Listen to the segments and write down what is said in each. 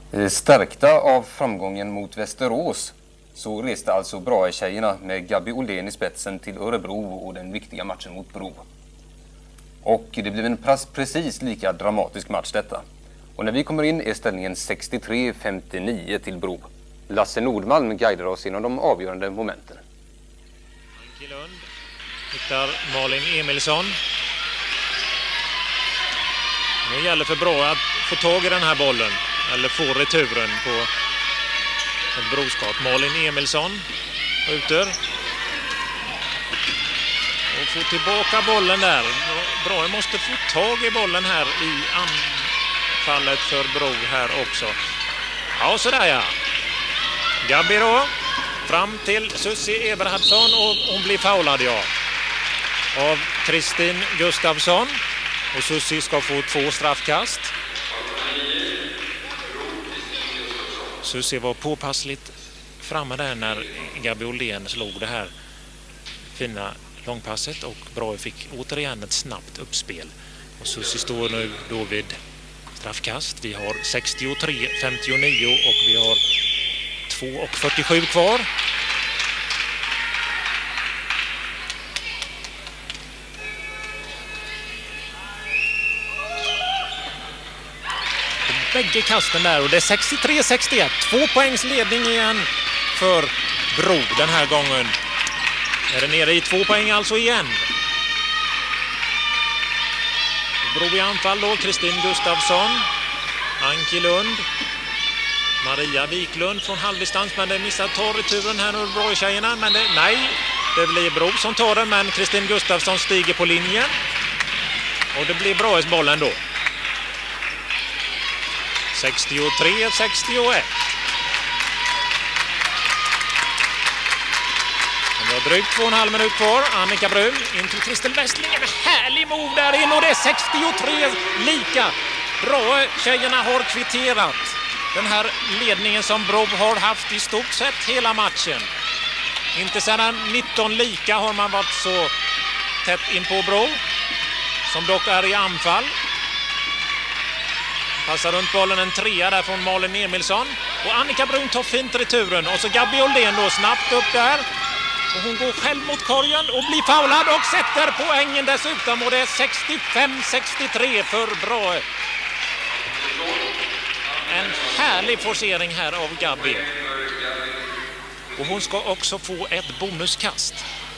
Stärkta av framgången mot Västerås så reste alltså Brahe-tjejerna med Gabi Oldén i spetsen till Örebro och den viktiga matchen mot Bro. Och det blev en precis lika dramatisk match detta. Och när vi kommer in är ställningen 63-59 till Bro. Lasse Nordmalm guidar oss genom de avgörande momenten. Lund hittar Malin Emilsson. Nu gäller för Brahe att få tag i den här bollen. Eller få returen på ett broskap. Malin Emilsson skjuter. Och får tillbaka bollen där. Brahe måste få tag i bollen här i anfallet för Bro här också. Ja, sådär ja. Gabi då. Fram till Susie Eberhardsson och hon blir foulad, ja. Av Kristin Gustafsson. Och Susie ska få 2 straffkast. Susie var påpassligt framme där när Gabi Oldén slog det här fina långpasset och Brahe fick återigen ett snabbt uppspel. Och Susie står nu då vid straffkast. Vi har 63-59 och vi har 2:47 kvar. Bägge kasten där och det är 63-61. 2 poängs ledning igen för Bro den här gången. Är det nere i 2 poäng alltså igen. Bro i anfall då. Kristin Gustafsson. Anki Lund. Maria Wiklund från halvdistans, men det missar tar returen här nu Brahe-tjejerna. Men det blir Bro som tar den, men Kristin Gustafsson stiger på linjen. Och det blir Brahes bollen då. 63-61. Vi har drygt 2,5 minut kvar. Annika Brun in till Kristel Westling. En härlig move där in och det är 63 lika. Brahe-tjejerna har kvitterat den här ledningen som Bro har haft i stort sett hela matchen. Inte sedan 19 lika har man varit så tätt in på Bro, som dock är i anfall. Passar runt bollen en 3 där från Malin Emilsson. Och Annika Brun tar fint returen. Och så Gabi Oldén då snabbt upp där. Och hon går själv mot korgen och blir foulad och sätter poängen dessutom. Och det är 65-63 för Brahe. En härlig forcering här av Gabi. Och hon ska också få ett bonuskast.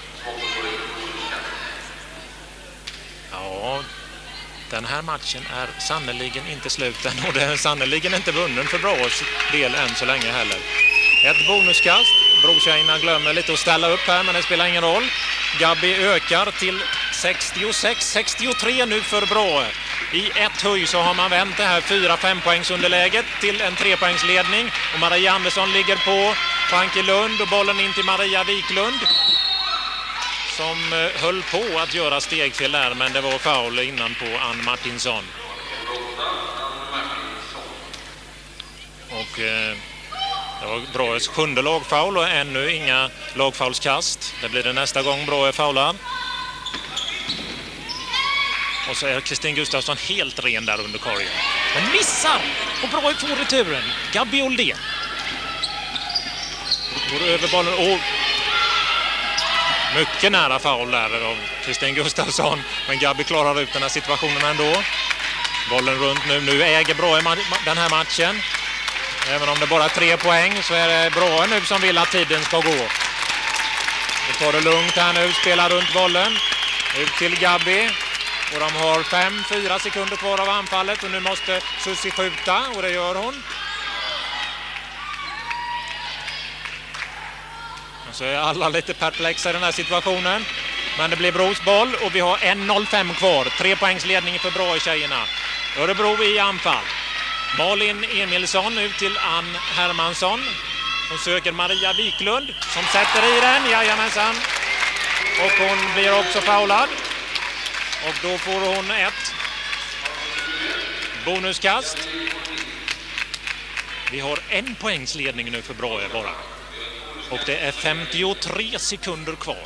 Ja, den här matchen är sannoliken inte sluten och det är sannoliken inte vunnen för Brahes del än så länge heller. Ett bonuskast. Brotjejerna glömmer lite att ställa upp här, men det spelar ingen roll. Gabi ökar till 66-63 nu för Brahe. I ett höj så har man vänt det här 4-5 poängs underläget till en 3-poängsledning. Och Maria Andersson ligger på Anki Lund och bollen in till Maria Wiklund, som höll på att göra stegfel där, men det var foul innan på Ann Martinsson. Och det var Brahes 7:e lagfoul och ännu inga lagfoulskast. Det blir det nästa gång Brahe foular. Och så är Kristin Gustafsson helt ren där under korgen. Men missar! Och Brahe får returen. Gabi Oldén går över bollen och mycket nära foul där av Kristin Gustafsson. Men Gabi klarar ut den här situationen ändå. Bollen runt nu. Nu äger Brahe den här matchen. Även om det bara är 3 poäng så är det Brahe nu som vill att tiden ska gå. Vi tar det lugnt här nu. Spelar runt bollen. Ut till Gabi. Och de har 5-4 sekunder kvar av anfallet. Och nu måste Susie skjuta. Och det gör hon. Och så är alla lite perplexa i den här situationen. Men det blir Bros boll. Och vi har 1:05 kvar. 3 poängs ledning för Brahe-tjejerna. Örebro i anfall. Malin Emilsson ut till Ann Hermansson. Hon söker Maria Wiklund som sätter i den. Jajamensan. Och hon blir också foulad. Och då får hon ett bonuskast. Vi har 1 poängs ledning nu för Brahe bara. Och det är 53 sekunder kvar.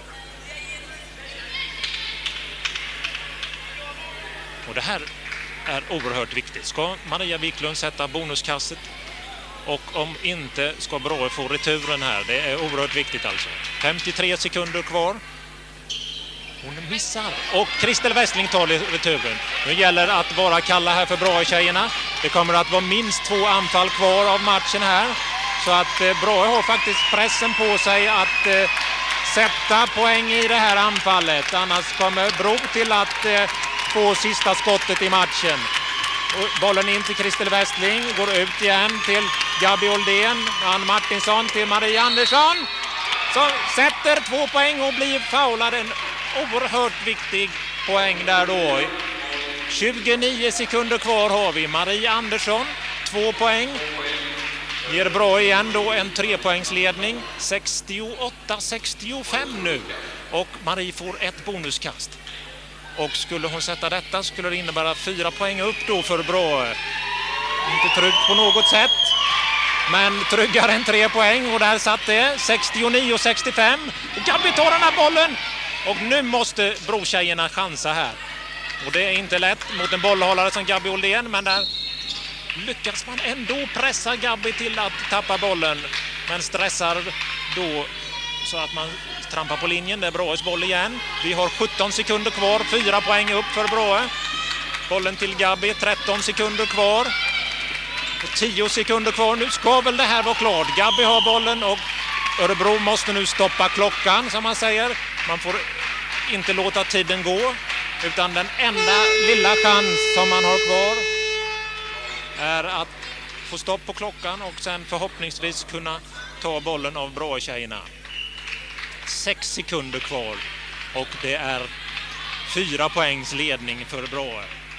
Och det här är oerhört viktigt. Ska Maria Wiklund sätta bonuskastet Och om inte ska Bråe få returen här. Det är oerhört viktigt alltså. 53 sekunder kvar. Hon missar. Och Kristel Westling tar returen. Nu gäller att vara kalla här för Bråe-tjejerna. Det kommer att vara minst 2 anfall kvar av matchen här. Så att Bråe har faktiskt pressen på sig att sätta poäng i det här anfallet. Annars kommer Bro till att få sista skottet i matchen. Bollen in till Kristel Westling, går ut igen till Gabi Oldén, Ann Martinsson till Marie Andersson som sätter 2 poäng och blir foulad. En oerhört viktig poäng där då. 29 sekunder kvar har vi. Marie Andersson, 2 poäng. Ger bra igen då en 3-poängsledning. 68-65 nu. Och Marie får ett bonuskast. Och skulle hon sätta detta skulle det innebära 4 poäng upp då för Bråe. Inte tryggt på något sätt. Men tryggare än 3 poäng. Och där satt det 69-65. Och Gabi tar den här bollen. Och nu måste Brotjejerna chansa här. Och det är inte lätt mot en bollhållare som Gabi Oldén. Men där lyckas man ändå pressa Gabi till att tappa bollen. Men stressar då så att man trampar på linjen. Det är Bråes boll igen. Vi har 17 sekunder kvar. 4 poäng upp för Bråe. Bollen till Gabi. 13 sekunder kvar. Och 10 sekunder kvar. Nu ska väl det här vara klart. Gabi har bollen och Örebro måste nu stoppa klockan som man säger. Man får inte låta tiden gå. Utan den enda lilla chans som man har kvar är att få stopp på klockan och sen förhoppningsvis kunna ta bollen av Bråe-tjejerna. 6 sekunder kvar och det är 4 poängs ledning för Bråe.